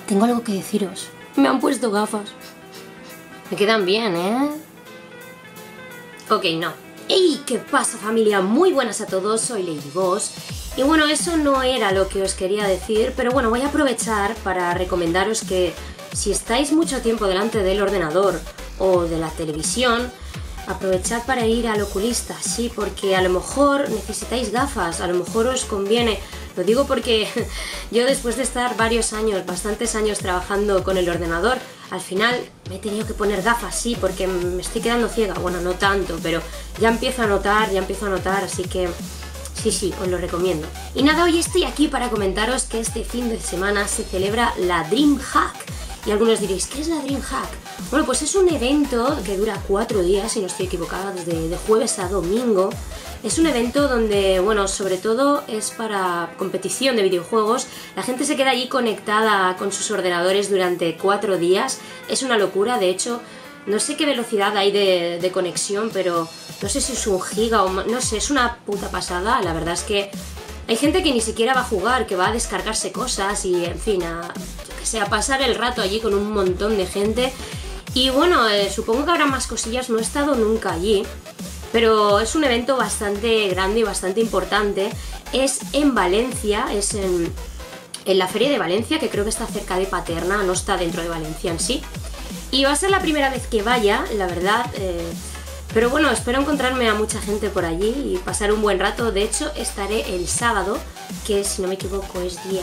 Tengo algo que deciros. Me han puesto gafas. Me quedan bien, ¿eh? Ok, no. ¡Ey! ¿Qué pasa, familia? Muy buenas a todos, soy Lady Boss. Y bueno, eso no era lo que os quería decir, pero bueno, voy a aprovechar para recomendaros que si estáis mucho tiempo delante del ordenador o de la televisión, aprovechad para ir al oculista, sí, porque a lo mejor necesitáis gafas, a lo mejor os conviene. Lo digo porque yo, después de estar varios años, bastantes años trabajando con el ordenador, al final me he tenido que poner gafas, sí, porque me estoy quedando ciega. Bueno, no tanto, pero ya empiezo a notar, así que sí, os lo recomiendo. Y nada, hoy estoy aquí para comentaros que este fin de semana se celebra la DreamHack. Y algunos diréis, ¿qué es la DreamHack? Bueno, pues es un evento que dura 4 días, si no estoy equivocada, desde de jueves a domingo. Es un evento donde, bueno, sobre todo es para competición de videojuegos. La gente se queda allí conectada con sus ordenadores durante 4 días. Es una locura, de hecho, no sé qué velocidad hay de conexión, pero no sé si es 1 giga o no sé, es una puta pasada. La verdad es que hay gente que ni siquiera va a jugar, que va a descargarse cosas y, en fin, a pasar el rato allí con un montón de gente. Y bueno, supongo que habrá más cosillas, no he estado nunca allí, pero es un evento bastante grande y bastante importante. Es en Valencia, es en la Feria de Valencia, que creo que está cerca de Paterna, no está dentro de Valencia en sí. Y va a ser la primera vez que vaya, la verdad, pero bueno, espero encontrarme a mucha gente por allí y pasar un buen rato. De hecho, estaré el sábado, que si no me equivoco es día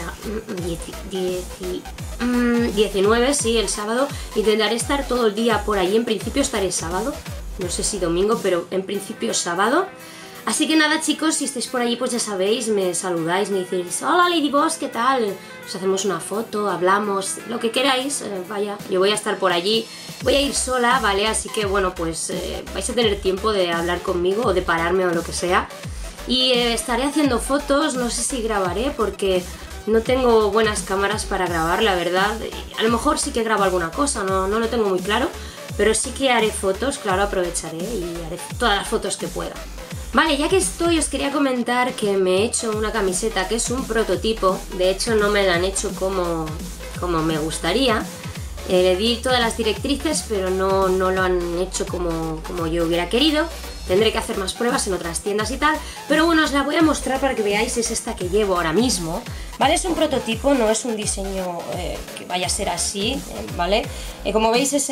19, sí, el sábado. Intentaré estar todo el día por allí, en principio estaré sábado, no sé si domingo, pero en principio sábado. Así que nada, chicos, si estáis por allí, pues ya sabéis, me saludáis, me decís, hola Lady Boss, ¿qué tal? Nos hacemos una foto, hablamos, lo que queráis, vaya, yo voy a estar por allí, voy a ir sola, ¿vale? Así que bueno, pues vais a tener tiempo de hablar conmigo o de pararme o lo que sea. Y estaré haciendo fotos, no sé si grabaré porque no tengo buenas cámaras para grabar, la verdad. A lo mejor sí que grabo alguna cosa, no lo tengo muy claro, pero sí que haré fotos, claro, aprovecharé y haré todas las fotos que pueda. Vale, ya que estoy, os quería comentar que me he hecho una camiseta que es un prototipo. De hecho, no me la han hecho como me gustaría. Le di todas las directrices, pero no lo han hecho como yo hubiera querido. Tendré que hacer más pruebas en otras tiendas y tal. Pero bueno, os la voy a mostrar para que veáis. Es esta que llevo ahora mismo, ¿vale? Es un prototipo, no es un diseño que vaya a ser así, ¿vale? Como veis es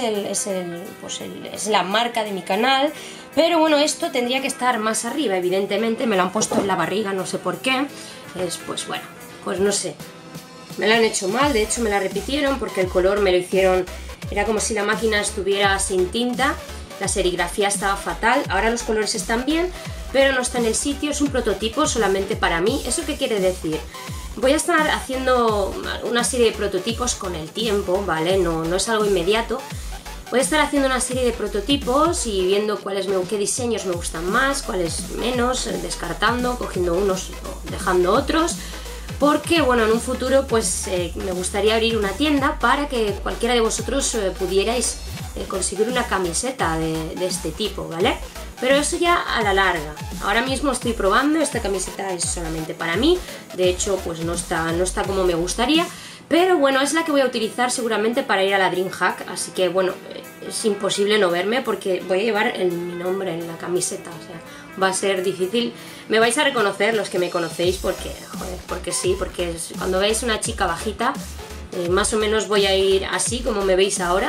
la marca de mi canal. Pero bueno, esto tendría que estar más arriba, evidentemente. Me lo han puesto en la barriga, no sé por qué. Pues bueno, pues no sé. Me lo han hecho mal, de hecho me la repitieron porque el color me lo hicieron... Era como si la máquina estuviera sin tinta. La serigrafía estaba fatal. Ahora los colores están bien, pero no está en el sitio. Es un prototipo solamente para mí. ¿Eso qué quiere decir? Voy a estar haciendo una serie de prototipos con el tiempo, ¿vale? No es algo inmediato. Voy a estar haciendo una serie de prototipos y viendo qué diseños me gustan más, cuáles menos, descartando, cogiendo unos o dejando otros. Porque bueno, en un futuro pues me gustaría abrir una tienda para que cualquiera de vosotros pudierais conseguir una camiseta de este tipo, ¿vale? Pero eso ya a la larga. Ahora mismo estoy probando, esta camiseta es solamente para mí. De hecho pues no está como me gustaría. Pero bueno, es la que voy a utilizar seguramente para ir a la DreamHack, así que bueno, es imposible no verme porque voy a llevar mi nombre en la camiseta, o sea, va a ser difícil. Me vais a reconocer los que me conocéis porque, joder, porque sí, porque cuando veis una chica bajita, más o menos voy a ir así como me veis ahora,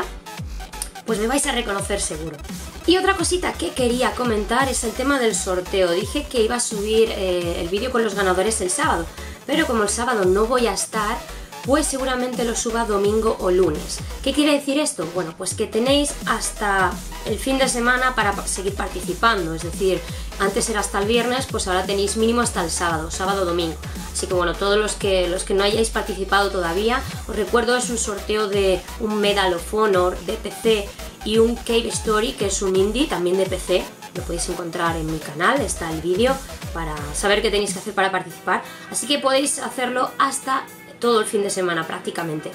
pues me vais a reconocer seguro. Y otra cosita que quería comentar es el tema del sorteo. Dije que iba a subir el vídeo con los ganadores el sábado, pero como el sábado no voy a estar, pues seguramente lo suba domingo o lunes. ¿Qué quiere decir esto? Bueno, pues que tenéis hasta el fin de semana para seguir participando, es decir, antes era hasta el viernes, pues ahora tenéis mínimo hasta el sábado, domingo. Así que bueno, todos los que no hayáis participado todavía, os recuerdo, es un sorteo de un Medal of Honor de PC y un Cave Story, que es un indie también de PC. Lo podéis encontrar en mi canal, está el vídeo para saber qué tenéis que hacer para participar. Así que podéis hacerlo hasta todo el fin de semana prácticamente.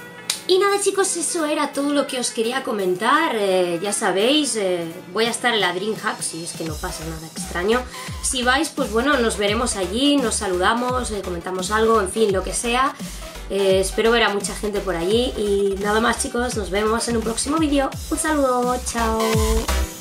Y nada, chicos, eso era todo lo que os quería comentar. Ya sabéis, voy a estar en la DreamHack, si es que no pasa nada extraño. Si vais, pues bueno, nos veremos allí, nos saludamos, comentamos algo, en fin, lo que sea. Espero ver a mucha gente por allí y nada más chicos, nos vemos en un próximo vídeo. Un saludo, chao.